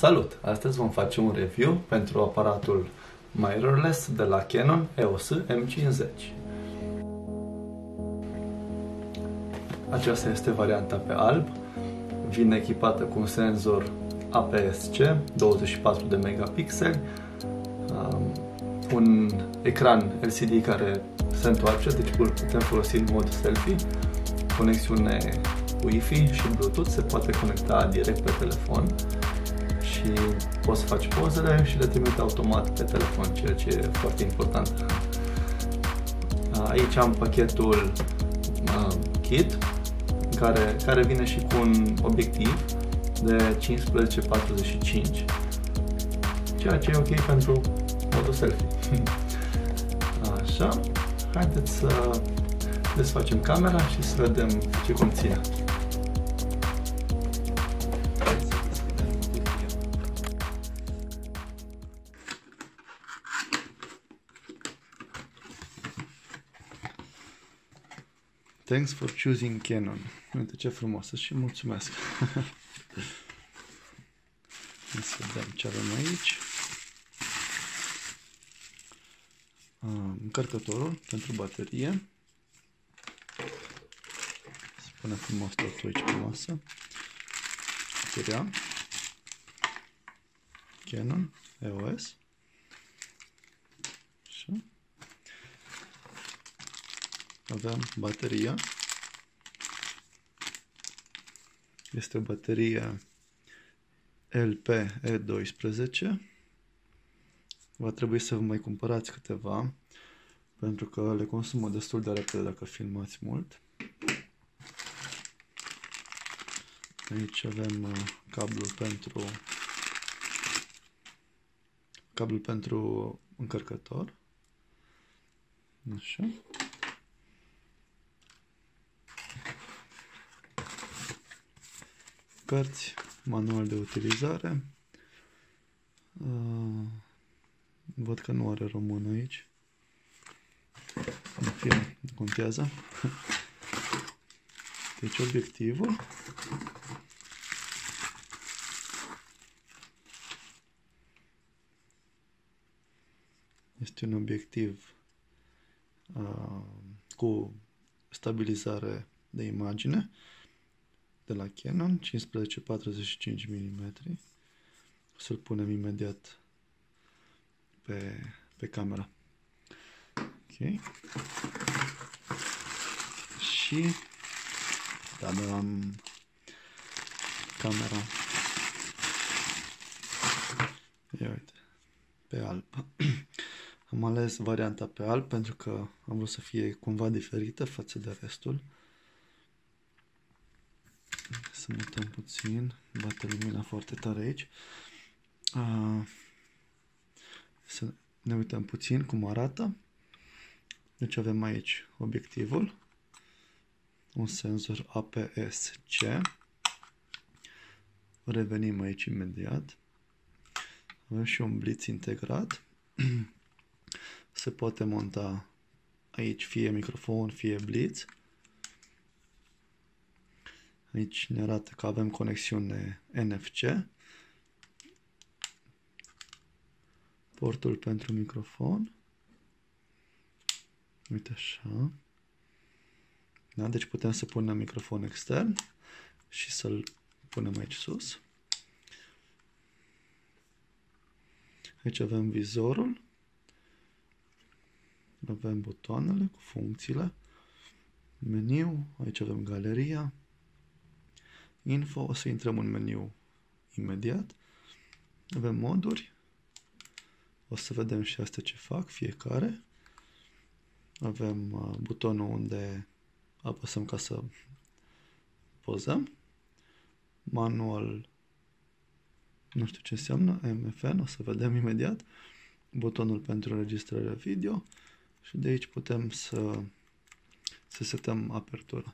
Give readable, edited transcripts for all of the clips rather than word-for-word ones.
Salut! Astăzi vom face un review pentru aparatul mirrorless de la Canon EOS M50. Aceasta este varianta pe alb, vine echipată cu un senzor APS-C 24 de megapixeli, un ecran LCD care se întoarce, deci îl putem folosi în mod selfie, conexiune Wi-Fi și Bluetooth, se poate conecta direct pe telefon și poți să faci pozele și le trimite automat pe telefon, ceea ce e foarte important. Aici am pachetul kit care vine și cu un obiectiv de 15-45, ceea ce e ok pentru modul selfie. Așa, haideți să desfacem camera și să vedem ce conține. Thanks for choosing Canon. Uite ce frumos și mulțumesc. Să vedem ce avem aici. Încărcătorul pentru baterie. Se pune frumos totul aici pe masă. Bateria Canon EOS. Așa. Avem bateria. Este o baterie LP-E12. Va trebui să vă mai cumpărați câteva, pentru că le consumă destul de repede dacă filmați mult. Aici avem cablul pentru încărcător. Așa. Cărți, manual de utilizare. Văd că nu are român aici. În fine, contează. Deci obiectivul. Este un obiectiv cu stabilizare de imagine de la Canon, 15-45 mm. O să-l punem imediat pe camera. Ok. Și am camera. Ia uite, pe alb. Am ales varianta pe alb pentru că am vrut să fie cumva diferită față de restul. Să mutăm puțin, bate lumina foarte tare aici. Să ne uităm puțin cum arată. Deci avem aici obiectivul, un senzor APS-C. Revenim aici imediat. Avem și un blitz integrat. Se poate monta aici fie microfon, fie blitz. Aici ne arată că avem conexiune NFC. Portul pentru microfon. Uite așa. Da? Deci putem să punem microfon extern și să-l punem aici sus. Aici avem vizorul. Avem butoanele cu funcțiile. Meniu. Aici avem galeria. Info. O să intrăm în meniu imediat. Avem moduri. O să vedem și astea ce fac fiecare. Avem butonul unde apăsăm ca să pozăm. Manual, nu știu ce înseamnă, MFN, o să vedem imediat. Butonul pentru înregistrare video. Și de aici putem să setăm apertura.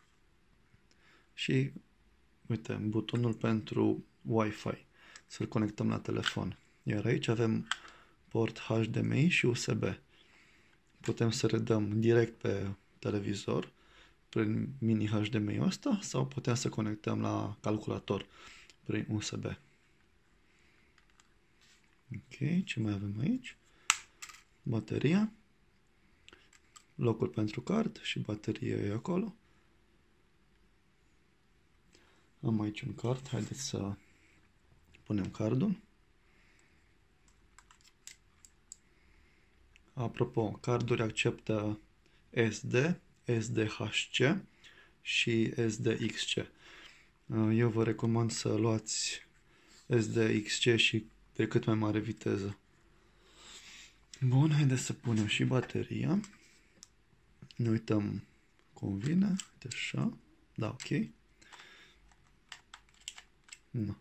Și uite, butonul pentru Wi-Fi. Să-l conectăm la telefon. Iar aici avem port HDMI și USB. Putem să redăm direct pe televizor prin mini HDMI ăsta sau putem să conectăm la calculator prin USB. Ok, ce mai avem aici? Bateria. Locul pentru card și bateria e acolo. Am aici un card. Haideți să punem cardul. Apropo, carduri acceptă SD, SDHC și SDXC. Eu vă recomand să luați SDXC și de cât mai mare viteză. Bun, haideți să punem și bateria. Ne uităm cum vine. Uite așa. Da, ok. Nu.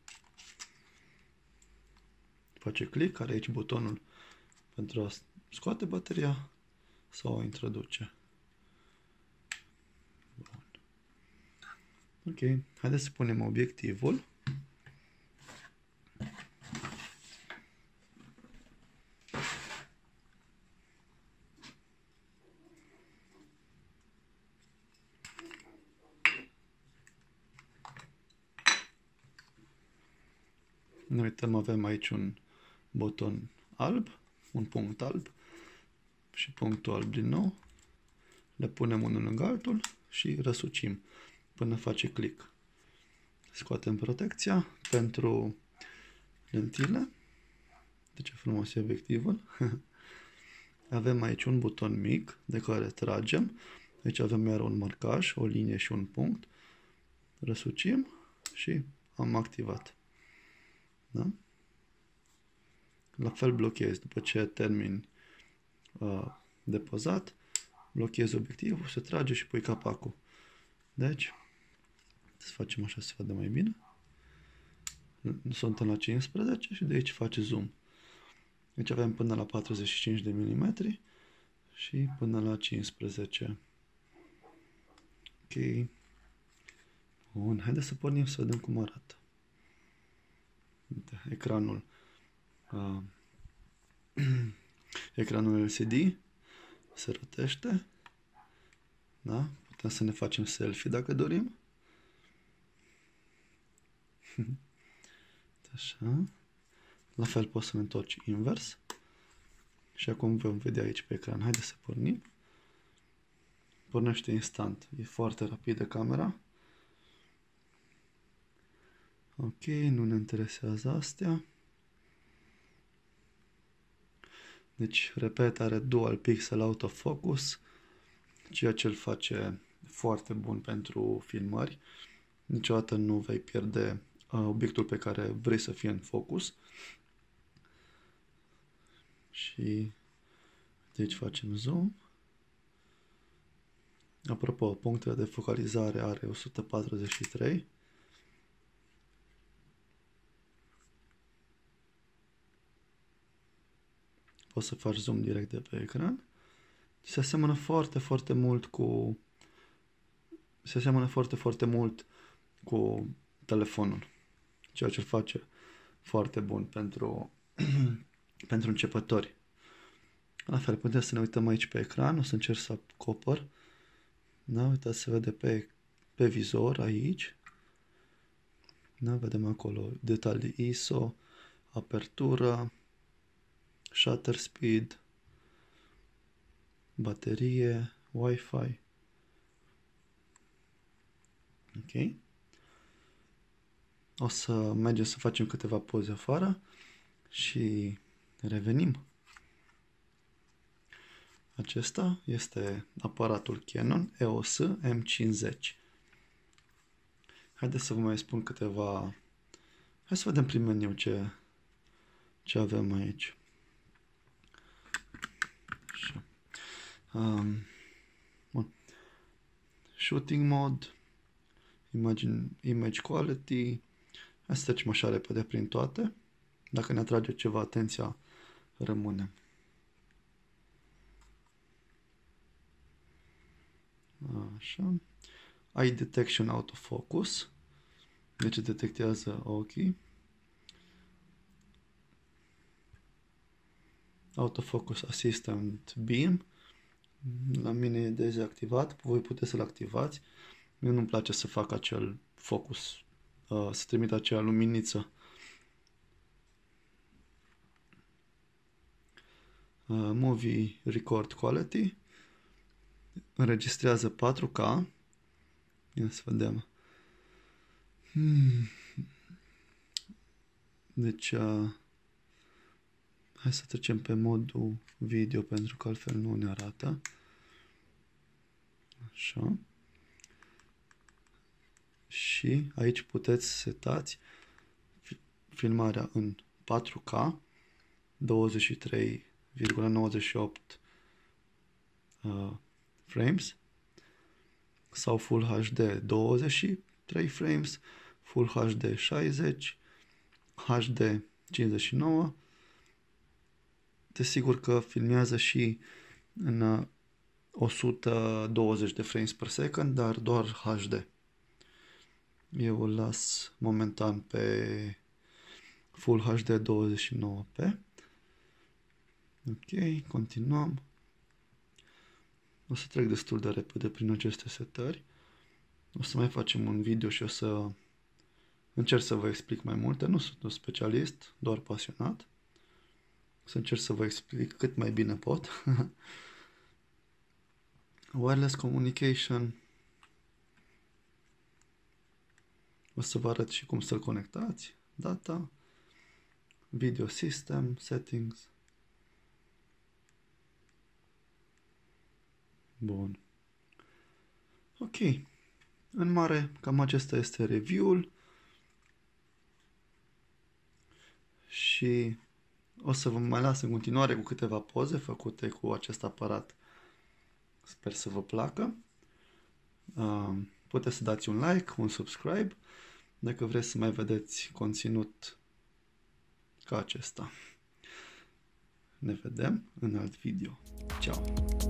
Face click, are aici butonul pentru a scoate bateria sau a introduce. Bun. Ok, haideți să punem obiectivul. Ne uităm, avem aici un buton alb, un punct alb și punctul alb din nou. Le punem unul lângă altul și răsucim până face click. Scoatem protecția pentru lentile. De ce frumos e obiectivul. Avem aici un buton mic de care tragem. Aici avem iar un marcaj, o linie și un punct. Răsucim și am activat. Da? La fel blochezi. După ce termin de pozat, blochezi obiectivul, se trage și pui capacul. Deci, să facem așa să se vadă mai bine. Suntem la 15 și de aici face zoom. Deci avem până la 45 de mm și până la 15. Ok. Bun, haideți să pornim să vedem cum arată. Uite, ecranul ecranul LCD se rotește. Da? Putem să ne facem selfie dacă dorim. Așa. La fel poți să ne întorci invers. Și acum vom vedea aici pe ecran. Haideți să pornim. Pornește instant. E foarte rapidă camera. Ok, nu ne interesează astea. Deci, repet, are dual pixel autofocus, ceea ce îl face foarte bun pentru filmări. Niciodată nu vei pierde obiectul pe care vrei să fie în focus. Și de aici facem zoom. Apropo, punctele de focalizare are 143. Poți să faci zoom direct de pe ecran. Se aseamănă foarte mult cu cu telefonul, ceea ce îl face foarte bun pentru pentru începători. La fel, putem să ne uităm aici pe ecran. O să încerc să acopăr. Da, uitați, se vede pe vizor aici. Da, vedem acolo detalii ISO, apertură, shutter speed, baterie, Wi-Fi. Ok. O să mergem să facem câteva poze afară și revenim. Acesta este aparatul Canon EOS M50. Haideți să vă mai spun câteva... Hai să vedem prin meniu ce avem aici. Așa. Bun. Shooting mode, image quality. Hai să trecem așa repede prin toate. Dacă ne atrage ceva atenția, rămânem. Așa. Eye detection autofocus. Deci detectează ochii. Autofocus assistant beam. La mine e dezactivat. Voi puteți să-l activați. Mie nu-mi place să fac acel focus, să trimit acea luminiță. Movie Record Quality. Înregistrează 4K. Ia să vedem. Deci, hai să trecem pe modul video, pentru că altfel nu ne arată. Așa. Și aici puteți setați filmarea în 4K, 23,98 frames, sau Full HD 23 frames, Full HD 60, HD 59. Desigur că filmează și în 120 de frames per second, dar doar HD. Eu îl las momentan pe Full HD 29p. Ok, continuăm. O să trec destul de repede prin aceste setări. O să mai facem un video și o să încerc să vă explic mai multe. Nu sunt un specialist, doar pasionat. O să încerc să vă explic cât mai bine pot. Wireless communication. O să vă arăt și cum să-l conectați. Data. Video system. Settings. Bun. Ok. În mare, cam acesta este review-ul. Și o să vă mai las în continuare cu câteva poze făcute cu acest aparat. Sper să vă placă. Puteți să dați un like, un subscribe, dacă vreți să mai vedeți conținut ca acesta. Ne vedem în alt video. Ciao!